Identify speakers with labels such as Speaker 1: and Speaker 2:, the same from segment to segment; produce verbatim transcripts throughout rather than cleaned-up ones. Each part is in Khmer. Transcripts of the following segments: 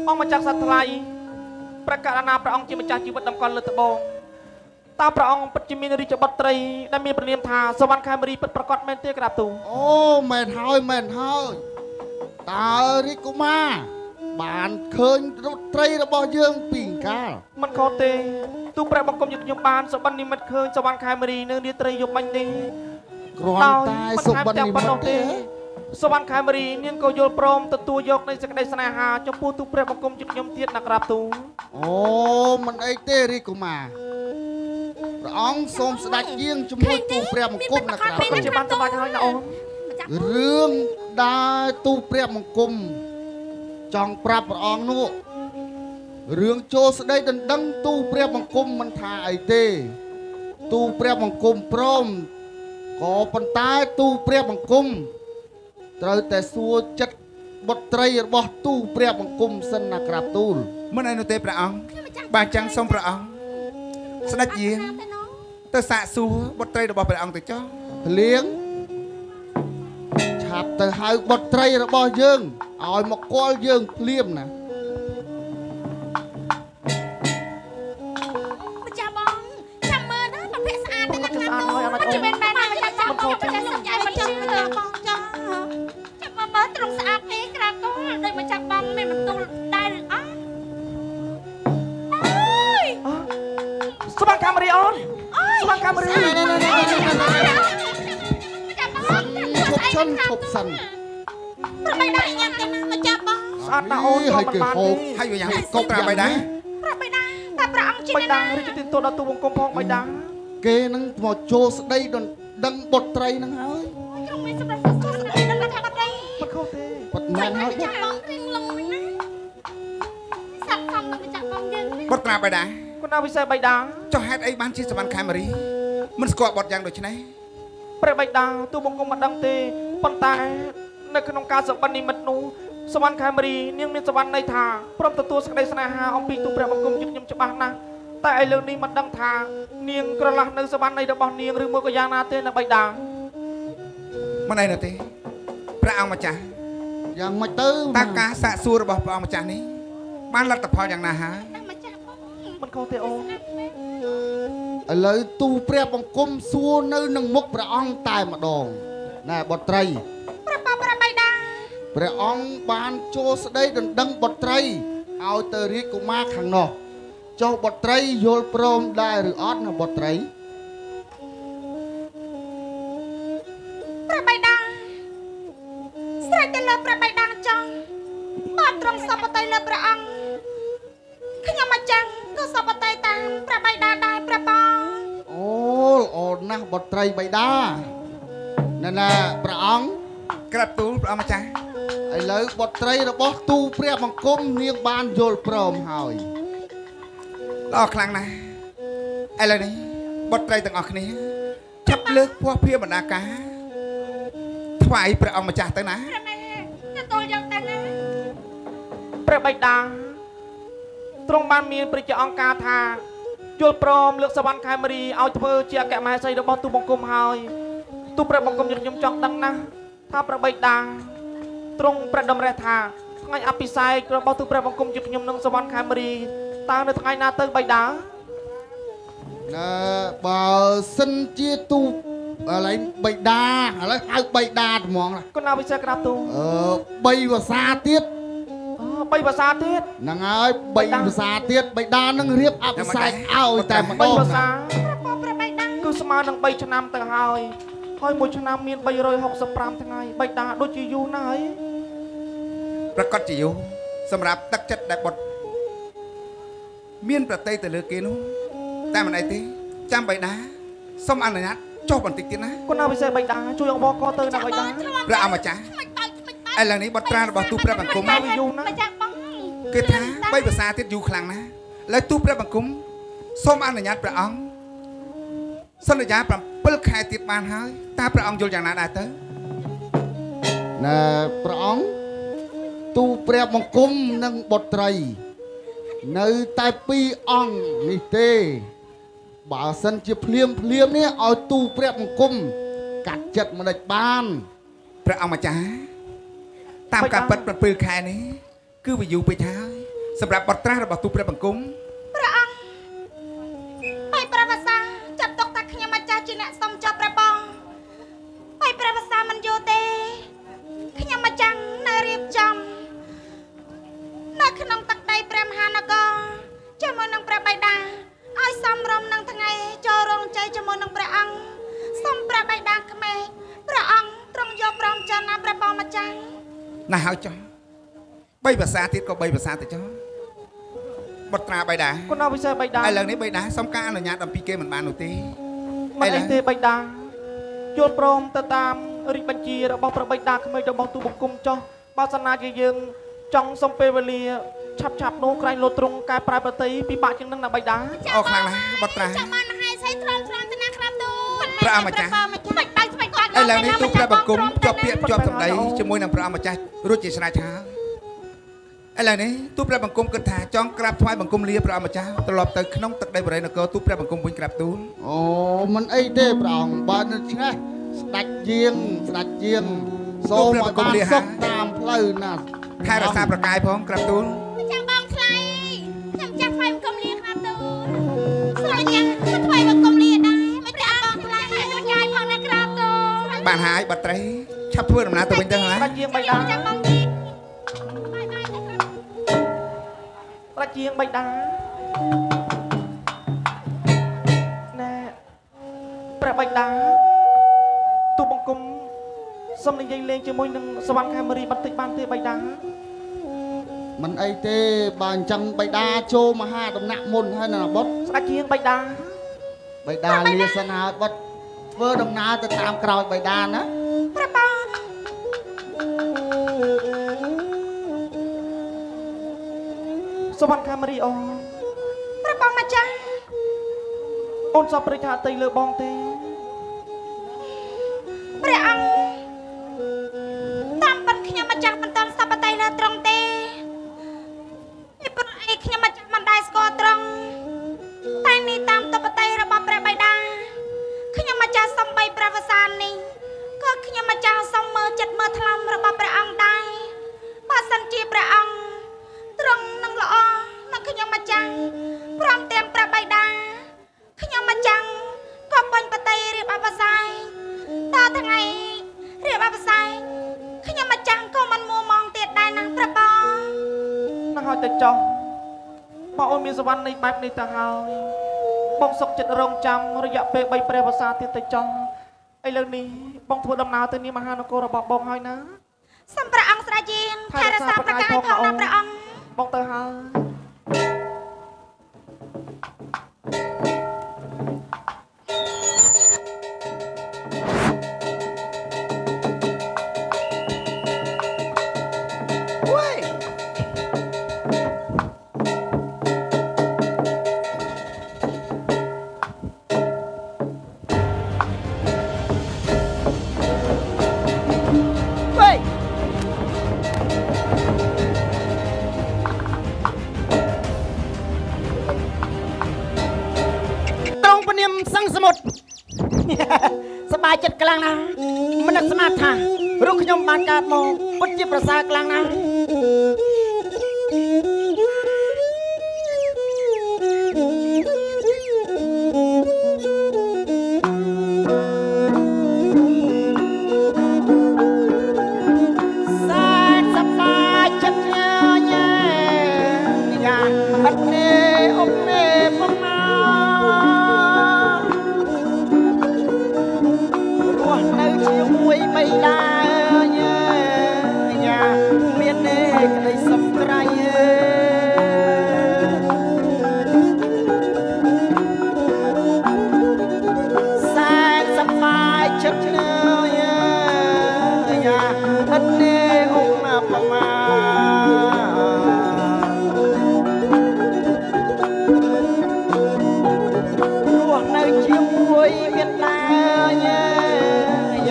Speaker 1: องมาจากสัตว์ไลประกาศนาพระองค์จิมจากจีบดำกรเลือดบองตาพระองค์ปัจจิมินริจบัตรีได้มีประเนียมทาสวรรค์คายมรีประกอบแมนเตียกราบตู
Speaker 2: โอ้แมนเฮยแมนเฮยตาริกุมาบานเคยรถไตรระบอเยื่องปิ่งกา
Speaker 1: มันคอเตตูประบังกรมยุกยมบานสวรรค์นิมิตเคยสวรรค์คายมรีเนื้อดีไตรยมบันดี
Speaker 2: กรอนตายสุบันนิมิตเต
Speaker 1: สวรรค์คายมรีเนียนก็โยลพรมตตัวยกในสกัดสนาหาจมพูตูประบังกรมยุกยมเทียนนักราบตู
Speaker 2: โอ้มันไอเตริกุมาพระองค์ทรงเสด็จเยี่ยงจมูกตูเปรียบมังคุมนะครับ
Speaker 1: ปัจจุบันสบายให้นะอง
Speaker 2: เรื่องได้ตูเปรียบมังคุมจองปรับพระองค์นู้เรื่องโจสได้ดันดังตูเปรียบมังคุมมันทาไอเตตูเปรียบมังคุมพร้อมก่อปันตายตูเปรียบมังคุมเติแต่สัวจัดบทไตรบ่ตูเปรียบมังคุมสนนะครับตูล
Speaker 3: เมื่อไหร่นุเตพระองค์บางจังทรงพระองค์สนัดเยี่ยงเตสะสัวบทไตรระบพระองค์ตัวเจ้า
Speaker 2: เลี้ยงฉับเตหายบทไตรระบเยื่องเอามากอลเยื่องเลี้ยมนะ
Speaker 4: มันจะบองจำมือนะประเภทสะอาดแต่นะครับมันจะเป็นแบบมันจะจำมันจะสนใจมันจะเลือกบองจ้าจะมาเบิร์ตรงสะอาดนี้ครับก็โดยมันจะบองไม่มันตูได้หรืออ๋อ
Speaker 1: สวรรค์คายมรีออนสวรรค์คายมรี
Speaker 2: ทบชันทบสัน
Speaker 4: ทำไมได้ยังไงมันจะบอง
Speaker 1: อาตาโอน
Speaker 2: ให้เกิดโคก
Speaker 3: ให้อยู่อย่างกบกระไปได้
Speaker 4: พระไม่ได้แต่พระองค์ชิน
Speaker 1: นะหรือจะติดตัวดัตุวงกรมพองไม่ได้
Speaker 2: เกนังหมอโจสได้ดนดังบทไตรนังเฮ้ย
Speaker 4: ยังไม่สำหรับสักคนเลยนั่นแหละครับได้
Speaker 1: มันเข้าเตะ
Speaker 2: บทนั้นเฮ้ย
Speaker 4: จะบองเร่งลงนะสักคำมันจะบองยัง
Speaker 3: บทกระไปได้
Speaker 1: คุณอาวิเศษใบดา
Speaker 3: เจ้าแฮดไอ้บ้านชีสวรรค์คายมรีมันสกอตบทอย่างโดยชนะ
Speaker 1: ประใบดาตัวบงกรมมาดังเตะปันตายในขนมการสวรรค์นิมิตนูสวรรค์คายมรีเนียงมีสวรรค์ในทาพร้อมตัวสกัดสนาหาองปีตัวประบังกรมยุบยมจะบ้านนะแต่ไอเรื่องนี้มันดังทาเนียงกระลักในสวรรค์ในระบอบเนียงหรือมือกยานาเตในใบดา
Speaker 3: มันไหนนะเตพระองค์มาจ้า
Speaker 2: ยังไม่ตื้อ
Speaker 3: ตากาสะสูระบพระองค์มาจ้านี้บ้านรัตพออย่างนาฮะ
Speaker 1: มันเข้าเตะโอ
Speaker 2: เลยตูเปรียบบังคุมสัวในหนังมุกพระองค์ตายมาดองน่ะบทไตร
Speaker 4: พระปาพระใบดา
Speaker 2: พระองค์บานโจสได้ดังดังบทไตรเอาเตอริกุมาขังนอกเจ้าบทไตรโยลพรมได้หรือออดนะบทไตร
Speaker 4: พระใบดาสไตรเตลพระใบดาจังบาดตรงสับปะไตเลพระองค์ขึ้นมาจังก็สับปะไตตามพระใบดาได้พระปา
Speaker 2: โอ้โอ้นะบทไตรใบดานั่นแหละพระองค์
Speaker 3: กระตูพระองค์มาจ้า
Speaker 2: ไอ้เลยบทไตรระบตูเปรียบบังคุมเนียงบานโยลพรมหอย
Speaker 3: รอครั้งนะไอ้เลยนี่บทไตรต่างออกนี้ชับเลิกพวกเพียบรรดากาถวายพระองค์มาจ้าตั้งนะ
Speaker 4: พระแม่จะโตยังตั้งนะ
Speaker 1: ประใบดาตรงบ้านมีปริจองกาธาโยลพรมเลือกสวรรค์คายมรีเอาเพื่อเจียแกะมาใส่ระบตูบังคุมหอยตูประบังคุมยุบยมจังดังนะถ้าประใบดาตรงประดมแร่ธาไงอภิไซกระบอกตูประบังคุมยุบยมนังสวรรค์คายมรีตาในไงนาเตอร์ใบดา
Speaker 2: นะบ่สันเจียตูอะไรใบดาอะไรเอาใบดามองล่ะ
Speaker 1: ก็นาวิเศษกระตู
Speaker 2: เออใบภาษาเตี้ย
Speaker 1: ใบภาษาเตี้ย
Speaker 2: นังไอ้ใบภาษาเตี้ยใบดานังเรียบอภิไซเอาแต่มาโดนนะ
Speaker 1: คือสมานังใบชนามต่างหายคอยมวยชนามมีนใบรอยหกสปรามทั้งไงใบดาโดยจียูไหน
Speaker 3: ประกอบจียูสำหรับตักจัดได้บทเมียนประเทศแต่เลือกกินแต่มันไอ้ที่จำใบดาสมอันไหนนะชอบบันติดนะ
Speaker 1: ก็น่าไปใส่ใบดาช่วยเอาบอกก็เตอร์นะใบดา
Speaker 3: พระเอามาจ้าไอ้หลังนี้บัตราบัตรตู้พระบังคุมคือท้าใบภาษาติดอยู่คลังนะแล้วตู้พระบังคุมสมอันไหนนะพระองค์สัญญาพระเปิลแค่ติดบานหายตาพระองค์อยู่อย่างนั้นได้เตอ
Speaker 2: นะพระองค์ตูเปรียบมังคุมนังบทไตรในใต้ปีอ่องนี่เต้บ่าวสันจะเพลียมเพลียมเนี่ยเอาตูเปรียบมังคุมกัดจัดมาในบ้าน
Speaker 3: พระองค์มาจ้าตามการเปิดประปือแค่นี้คือไปอยู่ไปเช้าសម្រាប់បទត្រាស់របស់ទូព្រះបង្គំ
Speaker 4: ព្រះអង្គហើយព្រះវសាចាត់ទុកថាខ្ញុំម្ចាស់ជាអ្នកសុំចុះព្រះបងហើយព្រះវសាមិនយល់ទេខ្ញុំម្ចាស់នៅរៀបចំនៅក្នុងទឹកដីព្រះមហានគរជាមួយនឹងព្រះបិតាឲ្យសំរុំនឹងថ្ងៃចូលរោងជ័យជាមួយនឹងព្រះអង្គសូមព្រះបិតាក្មេព្រះអង្គទ្រង់យកព្រមចាណាព្រះបងម្ចាស់
Speaker 3: ណាស់ហើយចុះបីភាសាទៀតក៏បីភាសាទៅចុះបទត្រាបៃតា
Speaker 1: គុណអវិសេបៃតា
Speaker 3: ឥឡូវនេះបៃតាសុំការអនុញ្ញាតអំពីគេមិនបាននោះទេ
Speaker 1: មិនអីទេបៃតាយល់ព្រមទៅតាមរាជបញ្ជារបស់ព្រះបៃតាក្មេងរបស់ទូបង្គំចុះបើសិនណាជាយើងចង់សុំពេលវេលាឆាប់ឆាប់នោះក្រែងលោទ្រង់កែប្រែប្រតិពិបាកជាងនឹងណាបៃតា
Speaker 3: អរខ្លាំងណាស់បទត្រា
Speaker 4: ចាំបានហើយស្អីទ្រាំទ្រាំទៅណាក្រាបទូល
Speaker 3: ព្រះអម្ចាស់
Speaker 4: មិនដៃស្បែកគាត់
Speaker 3: ឥឡូវនេះទូព្រះបង្គំជាប់ពាក្យជាប់សម្ដីជាមួយនឹងព្រះអម្ចាស់រួចជាស្រេចហើយឥឡូវនេះទូព្រះបង្គំគិតថាចង់ក្រាបថ្វាយបង្គំលាព្រះអម្ចាស់ត្រឡប់ទៅក្នុងទឹកដីបរិយនគរទូព្រះបង្គំវិញក្រាបទូល
Speaker 2: អូមិនអីទេព្រះអង្គបើដូច្នេះស្ដេចជាងស្ដេចជាងសូមឲ្យបានសុខតាមផ្លូវណាស់
Speaker 3: ខែរក្សាប្រកាយផងក្រាបទូល
Speaker 4: ចាំបងថ្លៃចាំចាស់ថ្វាយបង្គំលាក្រាបទូលស្រីយ៉ាងថ្វាយបង្គំលាដែរមិនព្រះអង្គថ្លៃឲ្យប្រកាយផងណាក្រាបទូល
Speaker 3: បានហើយបត្រីឆាប់ធ្វើដំណើរទៅវិញទៅហើយ
Speaker 1: ប្រាជាងបៃតា
Speaker 4: ចាំបងទីបាយបាយទៅក្រាប
Speaker 1: ប្រាជាងបៃតាណែព្រះបៃតាទូបង្គំសុំនិយាយលេងជាមួយនឹងសវណ្ណខេមរីបន្តិចបានទេបៃតា
Speaker 2: មិនអីទេបើអញ្ចឹងបៃតាចូលមហាដំណាក់មុនហើយណាបុត្រ
Speaker 1: ស្ដេចជាងបៃតា
Speaker 2: បៃតាលាសិនហើយបុត្រធ្វើដំណើរទៅតាមក្រោយបៃតាណា
Speaker 4: ព្រះបង
Speaker 1: សវណ្ណខេមរីអូន
Speaker 4: ព្រះបងម្ចាស់
Speaker 1: អូនសពព្រៃថាអីលើបងទេ
Speaker 4: ព្រះអង្គតាមពិតខ្ញុំម្ចាស់មិនទាន់សពតែលើត្រង់ទេពីព្រោះអីខ្ញុំម្ចាស់មិនដែរស្គាល់ត្រង់តែនេះតាមតបតៃរបស់ព្រះបិតាខ្ញុំម្ចាស់សំបីព្រះវសានេះក៏ខ្ញុំម្ចាស់សំមើចិត្តមើថ្លាំរបស់ព្រះអង្គដែរបើសិនជាព្រះអង្គទ្រង់នឹងល្អនឹងខ្ញុំម្ចាស់ព្រមទាំងព្រះបិតាខ្ញុំម្ចាស់ក៏ពេញបតីរៀបអបសាយតថ្ងៃរៀបអបសាយខ្ញុំម្ចាស់ក៏មិនមួមងទៀតដែរណាព្រះបង
Speaker 1: ណាស់ហើយទៅចោះបើអូនមានសវណ្ណនៃបែបនេះទៅហើយបងសុកចិត្តរងចាំរយៈពេលបីព្រះវស្សាទៀតទៅចោះឥឡូវនេះបងធ្វើដំណើរទៅនាមហានគររបស់បងហើយណា
Speaker 4: សូមព្រះអង្គស្ដេចយានថែរក្សាប្រកាយផងណាព្រះអង្គ
Speaker 1: បងទៅហើយ
Speaker 5: សบายចិត្តខ្លាំងណាស់មិននឹកស្មានថារូបខ្ញុំបានកើតមកពិតជាប្រសើរខ្លាំងណាស់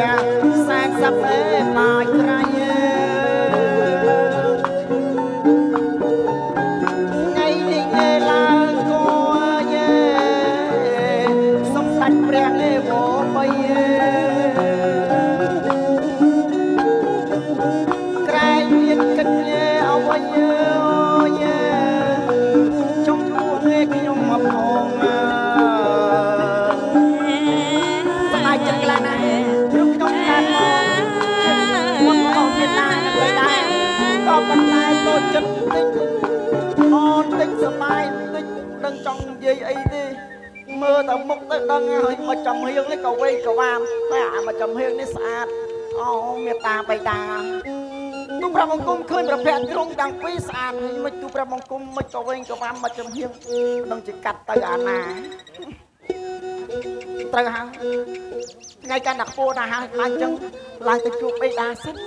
Speaker 2: អ
Speaker 5: សបាយដូចដឹងចង់និយាយអីទេមើលតែមុខទៅដឹងហើយមកចំហៀងនេះក៏វែងក៏វាមតែអាមកចំហៀងនេះស្អាតអូមេតាបៃតាទូប្រាប់បង្គំឃើញប្រភេទត្រង់ទាំងពីរស្អាតហើយមិនទូប្រាប់បង្គំមិនក៏វែងក៏វាមមកចំហៀងដឹងជាកាត់ទៅអាណាត្រូវហើយថ្ងៃកាន់តែខ្ពស់ដែរហើយខ្លាចចឹងឡើងទៅជួបបៃតាសិន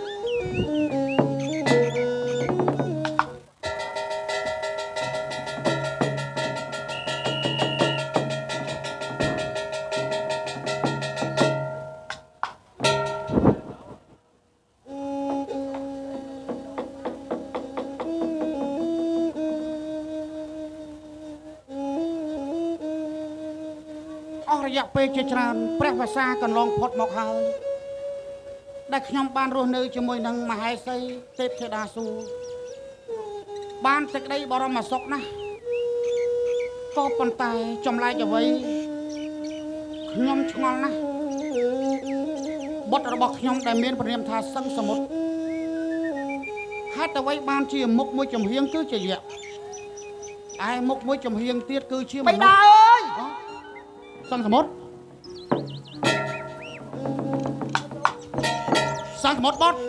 Speaker 5: រយៈពេលជាច្រើនព្រះវស្សាកន្លងផុតមកហើយដែលខ្ញុំបានរស់នៅជាមួយនឹងមហេសីទេពធីតាសួរបានសេចក្តីបរមសុខណាស់ក៏ប៉ុន្តែចម្លែកអ្វីខ្ញុំឆ្ងល់ណាស់បុត្ររបស់ខ្ញុំដែលមានព្រះនាមថាសឹងសមុទ្រហេតុអ្វីបានជាមុខមួយចំហៀងគឺជាយក្សឯមុខមួយចំហៀងទៀតគឺជាមនុស្សបិតាអើយសឹងសមុទ្រសឹងសមុទ្របត់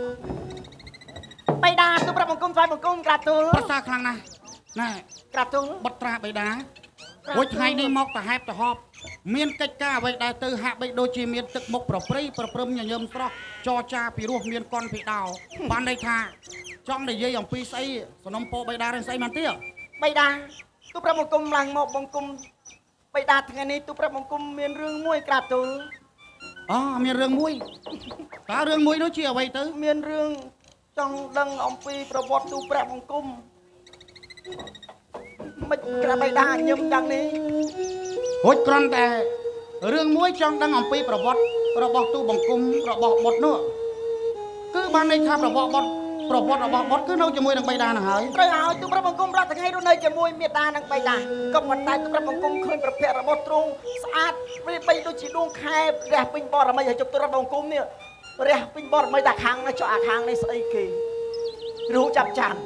Speaker 5: បៃតាទូប្រាប់បង្គំស្វាយបង្គំក្រាបទូលប្រសាខ្លាំងណាស់ណែក្រាបទូលបុត្រាបៃតារួចថ្ងៃនេះមកទៅហេបទៅហប់មានកិច្ចការអ្វីដែលទៅហាក់បីដូចជាមានទឹកមុខប្រព្រៃប្រព្រឹមញញឹមស្រស់ចរចាពីរោះមានកនពីដោបានន័យថាចង់និយាយអំពីស្អីសនំពោបៃតារឿងស្អីមែនទេបៃតាទូប្រាប់បង្គំឡើងមកបង្គំបៃតាថ្ងៃនេះទូប្រាប់បង្គំមានរឿងមួយក្រាបទូលអូមានរឿងមួយតើរឿងមួយនោះជាអ្វីទៅមានរឿងចង់ដឹងអំពីប្រវត្តិទូប្រាប់បង្គំមិនក្រាបបៃតាញឹមយ៉ាងនេះហូចគ្រាន់តែរឿងមួយចង់ដឹងអំពីប្រវត្តិរបស់ទូបង្គំរបស់បុត្រនោះគឺបានន័យថាប្រវត្តិបុត្រប្រវត្តិរបស់បុត្រគឺនៅជាមួយនឹងបៃតានឹងហើយត្រូវហើយទូប្រាប់បង្គំរាល់ថ្ងៃនោះនៅជាមួយមេតានិងបៃតាក៏ប៉ុន្តែទូប្រាប់បង្គំឃើញប្រភេទរបស់ទ្រង់ស្អាតវាបីដូចជាដួងខែរះពេញបរមីហើយជប់ទូប្រាប់បង្គំនេះរះពេញបរមីតែខាងនេះចុះអាខាងនេះស្អីគេរូចាប់ចាន់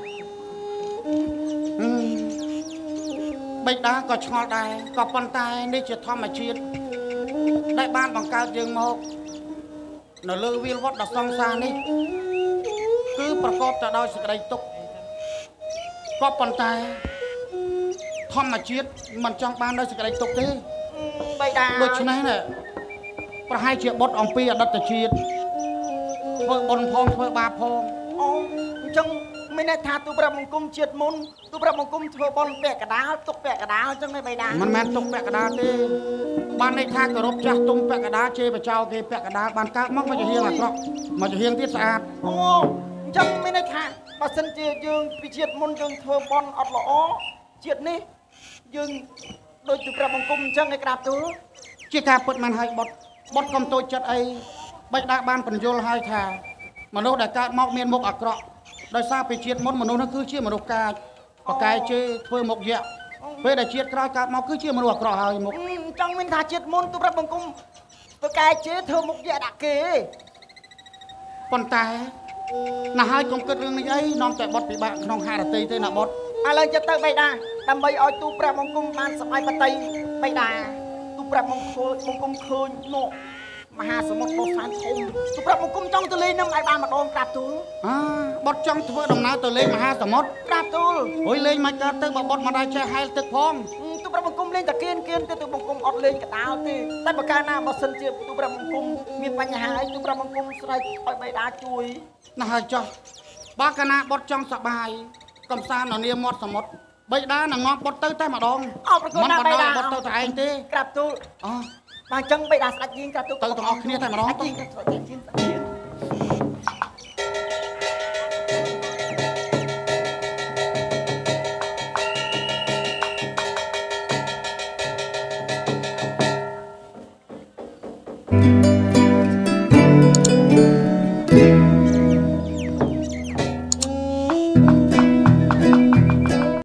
Speaker 5: បៃតាក៏ឆ្ងល់ដែរក៏ប៉ុន្តែនេះជាធម្មជាតិដែលបានបង្កើតយើងមកនៅលើវាលវត្តដ៏សង្សារនេះគឺប្រកបទៅដោយសេចក្តីទុក្ខក៏ប៉ុន្តែធម្មជាតិមិនចង់បាននៅសេចក្តីទុក្ខទេបៃតាដូច្នេះណាប្រហែលជាបុត្រអំពីអតីតជាតិធ្វើបុណ្យផងធ្វើបាបផងអូអញ្ចឹងមានន័យថាទូប្រាប់បង្គំជាតិមុនទូប្រាប់បង្គំធ្វើបុណ្យពាក់កដាលទុកពាក់កដាលអញ្ចឹងទេបៃតាមិនមែនទុកពាក់កដាលទេបានន័យថាគោរពចាស់ទុំពាក់កដាលជេរបចោគេពាក់កដាលបានកើតមកមកជាហៀងអាក្រក់មកជាហៀងទៀតស្អាតអូអញ្ចឹងមានន័យថាបើសិនជាយើងពីជាតិមុនយើងធ្វើបុណ្យអត់ល្អជាតិនេះយើងដូចទូប្រាប់បង្គំអញ្ចឹងឯក្រាបទូលជាការពិតមិនហើយបុត្របុត្រកុំតូចចិត្តអីបៃតាបានបញ្យល់ហើយថាមនុស្សដែលកើតមកមានមុខអាក្រក់ដោយសារពីជាតិមុនមនុស្សនោះគឺជាមនុស្សកាចបកាយជេរធ្វើមុខយក្សពេលដែលជាតិក្រោយកើតមកគឺជាមនុស្សអាក្រក់ហើយមុខចង់មានថាជាតិមុនទូប្រាប់បង្គំបកាយជេរធ្វើមុខយក្សដាក់គេប៉ុន្តែណាស់ហើយកុំគិតរឿងនេះអីនាំតែបុត្រពិបាកក្នុងហារតីទេណាបុត្រឥឡូវចិត្តទៅបៃតាដើម្បីឲ្យទូប្រាប់បង្គំបានសប្បាយបតីបៃតាទូប្រាប់បង្គំបង្គំឃើញនោះមហាសមុទ្របោះសានធំទូប្រាប់បង្គំចង់ទៅលេងនឹងឲ្យបានម្ដងក្រាបទូលអើបុត្រចង់ធ្វើដំណើរទៅលេងមហាសមុទ្រក្រាបទូលអុយលេងមិនកើតទៅបើបុត្រមិនដែរចេះហែលទឹកផងទូប្រាប់បង្គំលេងតែគៀនគៀនទៅទូបង្គំអត់លេងកដាលទេតែបើកាលណាបើសិនជាទូប្រាប់បង្គំមានបញ្ហាអីទូប្រាប់បង្គំស្រែកឲ្យបៃតាជួយណាស់ហើយចុះបើកាលណាបុត្រចង់សប្បាយកំសាន្តនៅនាមមាត់សមុទ្របៃតានឹងនាំបុត្រទៅតែម្ដងអរគុណណាស់បៃតាបុត្រទៅតែឯងទេក្រាបទូលអូបាទអញ្ចឹងបៃតាស្ដេចយើងក្រាបទូលទៅទាំងអស់គ្នាតែម្ដងទៅ